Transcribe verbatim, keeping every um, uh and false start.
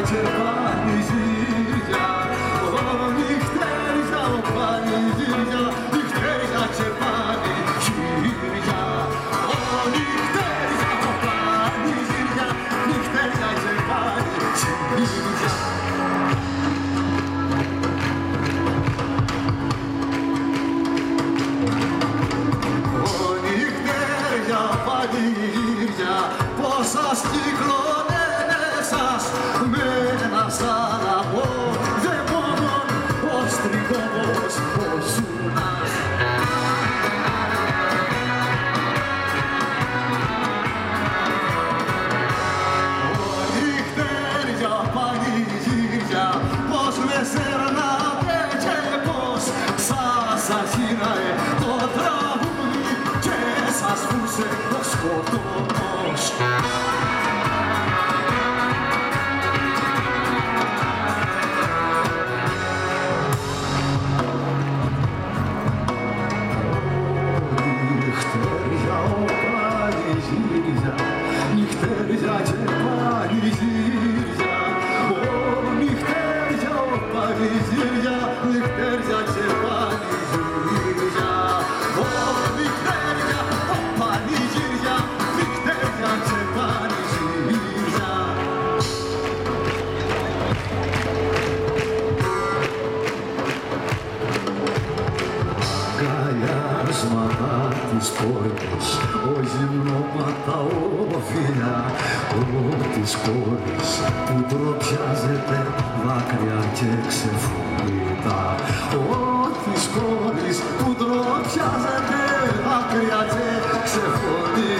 και πανηγύρια, ω νυχτέρια, ω πανηγύρια, νυχτέρια και πανηγύρια, ω νυχτέρια, ω πανηγύρια, νυχτέρια και πανηγύρια. Πανηγύρια, πως σας κυκλώνε σας με ένα σάλαμο δαιμόνων, ως τριγόμος, ως ζουνάς. Ω νυχτέρια, πανηγύρια, πως με σέρνατε και πως σας αγίναε το τραγούδι και σας βούσε ο σκοτώνος. Νυχτέρια, ω πανηγύρια, νυχτέρια και πανηγύρια, ω νυχτέρια, ω πανηγύρια, νυχτέρια και πανηγύρια, ω νυχτέρια, ω πανηγύρια, νυχτέρια και πανηγύρια. Αγκαλιάσματα της πόρτας, ο γυμνώματα όφιλια, ο της κόρης που ντροπιάζεται δάκρυα και ξεφωνητά, ο της κόρης που ντροπιάζεται δάκρυα και ξεφωνητά.